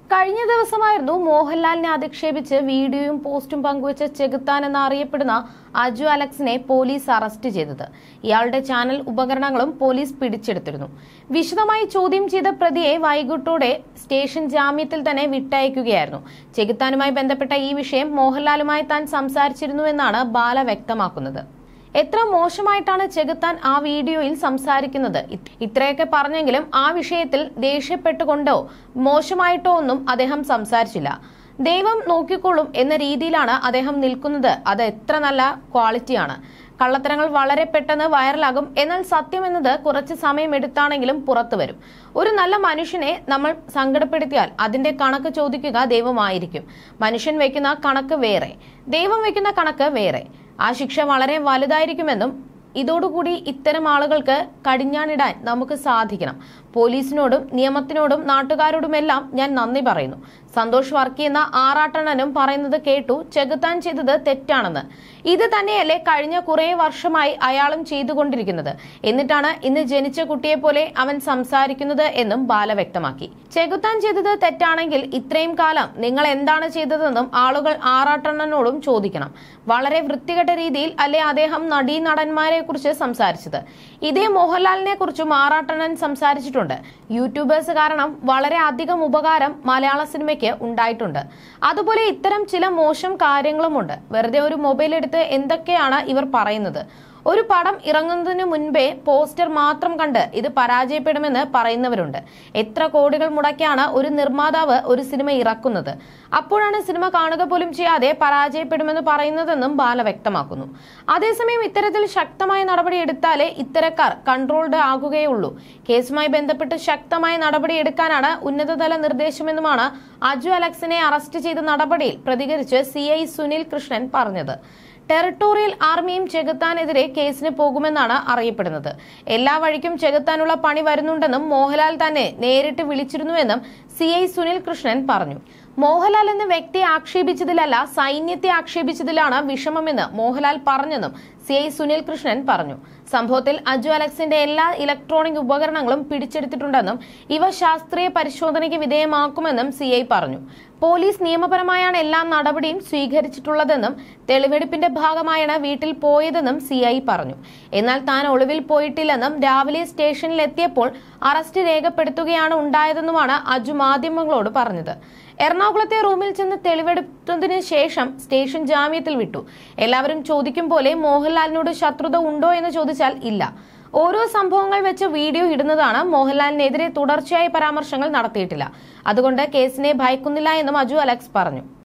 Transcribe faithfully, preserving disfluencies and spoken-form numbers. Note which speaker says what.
Speaker 1: കഴിഞ്ഞ ദിവസമായിരുന്നു മോഹൻലാലിനെ അധിക്ഷേപിച്ച് വീഡിയോയും പോസ്റ്റും പങ്കുവച്ച ചെകുത്താൻ എന്നറിയപ്പെടുന്ന അജു അലക്സിനെ പോലീസ് അറസ്റ്റ് ചെയ്തത്. ഇയാളുടെ ചാനൽ ഉപകരണങ്ങളും പോലീസ് പിടിച്ചെടുത്തിരുന്നു. വിശദമായി ചോദ്യം ചെയ്ത പ്രതിയെ വൈകിട്ടോടെ സ്റ്റേഷൻ ജാമ്യത്തിൽ തന്നെ വിട്ടയക്കുകയായിരുന്നു. ചെകുത്താനുമായി ബന്ധപ്പെട്ട ഈ വിഷയം മോഹൻലാലുമായി താൻ സംസാരിച്ചിരുന്നുവെന്നാണ് ബാല വ്യക്തമാക്കുന്നത്. എത്ര മോശമായിട്ടാണ് ചെകുത്താൻ ആ വീഡിയോയിൽ സംസാരിക്കുന്നത്. ഇത്രയൊക്കെ പറഞ്ഞെങ്കിലും ആ വിഷയത്തിൽ ദേഷ്യപ്പെട്ടുകൊണ്ടോ മോശമായിട്ടോ ഒന്നും അദ്ദേഹം സംസാരിച്ചില്ല. ദൈവം നോക്കിക്കൊള്ളും എന്ന രീതിയിലാണ് അദ്ദേഹം നിൽക്കുന്നത്. അത് എത്ര നല്ല ക്വാളിറ്റിയാണ്. കള്ളത്തരങ്ങൾ വളരെ പെട്ടെന്ന് വൈറലാകും. എന്നാൽ സത്യം എന്നത് കുറച്ച് സമയം എടുത്താണെങ്കിലും പുറത്തു വരും. ഒരു നല്ല മനുഷ്യനെ നമ്മൾ സങ്കടപ്പെടുത്തിയാൽ അതിന്റെ കണക്ക് ചോദിക്കുക ദൈവമായിരിക്കും. മനുഷ്യൻ വെക്കുന്ന കണക്ക് വേറെ, ദൈവം വെക്കുന്ന കണക്ക് വേറെ. ആ ശിക്ഷ വളരെ വലുതായിരിക്കുമെന്നും ഇതോടുകൂടി ഇത്തരം ആളുകൾക്ക് കടിഞ്ഞാണിടാൻ നമുക്ക് സാധിക്കണം. പോലീസിനോടും നിയമത്തിനോടും നാട്ടുകാരോടുമെല്ലാം ഞാൻ നന്ദി പറയുന്നു. സന്തോഷ് വർക്കി എന്ന ആറാട്ടണ്ണനും പറയുന്നത് കേട്ടു. ചെകുത്താൻ ചെയ്തത് തെറ്റാണെന്ന്. ഇത് തന്നെയല്ലേ കഴിഞ്ഞ കുറെ വർഷമായി അയാളും ചെയ്തുകൊണ്ടിരിക്കുന്നത്. എന്നിട്ടാണ് ഇന്ന് ജനിച്ച കുട്ടിയെ പോലെ അവൻ സംസാരിക്കുന്നത് എന്നും ബാല വ്യക്തമാക്കി. ചെകുത്താൻ ചെയ്തത് തെറ്റാണെങ്കിൽ ഇത്രയും കാലം നിങ്ങൾ എന്താണ് ചെയ്തതെന്നും ആളുകൾ ആറാട്ടണ്ണനോടും ചോദിക്കണം. വളരെ വൃത്തികെട്ട രീതിയിൽ അല്ലെ അദ്ദേഹം നടീ നടന്മാരെ കുറിച്ച് സംസാരിച്ചത്. ഇതേ മോഹൻലാലിനെ കുറിച്ചും ആറാട്ടണ്ണൻ സംസാരിച്ചിട്ടുണ്ട്. യൂട്യൂബേഴ്സ് കാരണം വളരെ അധികം ഉപകാരം മലയാള സിനിമയ്ക്ക് ഉണ്ടായിട്ടുണ്ട്. അതുപോലെ ഇത്തരം ചില മോശം കാര്യങ്ങളുമുണ്ട്. വെറുതെ ഒരു മൊബൈൽ എടുത്ത് എന്തൊക്കെയാണ് ഇവർ പറയുന്നത്. ഒരു പടം ഇറങ്ങുന്നതിന് മുൻപേ പോസ്റ്റർ മാത്രം കണ്ട് ഇത് പരാജയപ്പെടുമെന്ന് പറയുന്നവരുണ്ട്. എത്ര കോടികൾ മുടക്കിയാണ് ഒരു നിർമ്മാതാവ് ഒരു സിനിമ ഇറക്കുന്നത്. അപ്പോഴാണ് സിനിമ കാണുക പോലും ചെയ്യാതെ പരാജയപ്പെടുമെന്ന് പറയുന്നതെന്നും ബാല വ്യക്തമാക്കുന്നു. അതേസമയം ഇത്തരത്തിൽ ശക്തമായ നടപടി എടുത്താലേ ഇത്തരക്കാർ കൺട്രോൾഡ് ആകുകയുള്ളൂ. കേസുമായി ബന്ധപ്പെട്ട് ശക്തമായ നടപടി എടുക്കാനാണ് ഉന്നതതല നിർദ്ദേശമെന്നുമാണ് അജു അലക്സിനെ അറസ്റ്റ് ചെയ്ത നടപടിയിൽ പ്രതികരിച്ച് സി ഐ സുനിൽ കൃഷ്ണൻ പറഞ്ഞത്. ടെറിട്ടോറിയൽ ആർമിയും ചെകുത്താനെതിരെ കേസിന് പോകുമെന്നാണ് അറിയപ്പെടുന്നത്. എല്ലാ വഴിക്കും ചെകുത്താനുള്ള പണി വരുന്നുണ്ടെന്നും മോഹൻലാൽ തന്നെ നേരിട്ട് വിളിച്ചിരുന്നുവെന്നും സി ഐ സുനിൽ കൃഷ്ണൻ പറഞ്ഞു. മോഹൻലാൽ എന്ന വ്യക്തിയെ ആക്ഷേപിച്ചതിലല്ല സൈന്യത്തെ ആക്ഷേപിച്ചതിലാണ് വിഷമമെന്ന് മോഹൻലാൽ പറഞ്ഞെന്നും സി ഐ സുനിൽ കൃഷ്ണൻ പറഞ്ഞു. സംഭവത്തിൽ അജു അലക്സിന്റെ എല്ലാ ഇലക്ട്രോണിക് ഉപകരണങ്ങളും പിടിച്ചെടുത്തിട്ടുണ്ടെന്നും ഇവ ശാസ്ത്രീയ പരിശോധനയ്ക്ക് വിധേയമാക്കുമെന്നും സി ഐ പറഞ്ഞു. പോലീസ് നിയമപരമായാണ് എല്ലാ നടപടിയും സ്വീകരിച്ചിട്ടുള്ളതെന്നും തെളിവെടുപ്പിന്റെ ഭാഗമായാണ് വീട്ടിൽ പോയതെന്നും സി ഐ പറഞ്ഞു. എന്നാൽ താൻ ഒളിവിൽ പോയിട്ടില്ലെന്നും രാവിലെ സ്റ്റേഷനിലെത്തിയപ്പോൾ അറസ്റ്റ് രേഖപ്പെടുത്തുകയാണ് ഉണ്ടായതെന്നുമാണ് അജു മാധ്യമങ്ങളോട് പറഞ്ഞത്. എറണാകുളത്തെ റൂമിൽ ചെന്ന് തെളിവെടുത്തതിന് ശേഷം സ്റ്റേഷൻ ജാമ്യത്തിൽ വിട്ടു. എല്ലാവരും ചോദിക്കും പോലെ മോഹൻലാലിനോട് ശത്രുത ഉണ്ടോ എന്ന് ചോദിച്ചാൽ ഇല്ല. ഓരോ സംഭവങ്ങൾ വെച്ച് വീഡിയോ ഇടുന്നതാണ്. മോഹൻലാലിനെതിരെ തുടർച്ചയായ പരാമർശങ്ങൾ നടത്തിയിട്ടില്ല. അതുകൊണ്ട് കേസിനെ ഭയക്കുന്നില്ല എന്നും അജു അലക്സ് പറഞ്ഞു.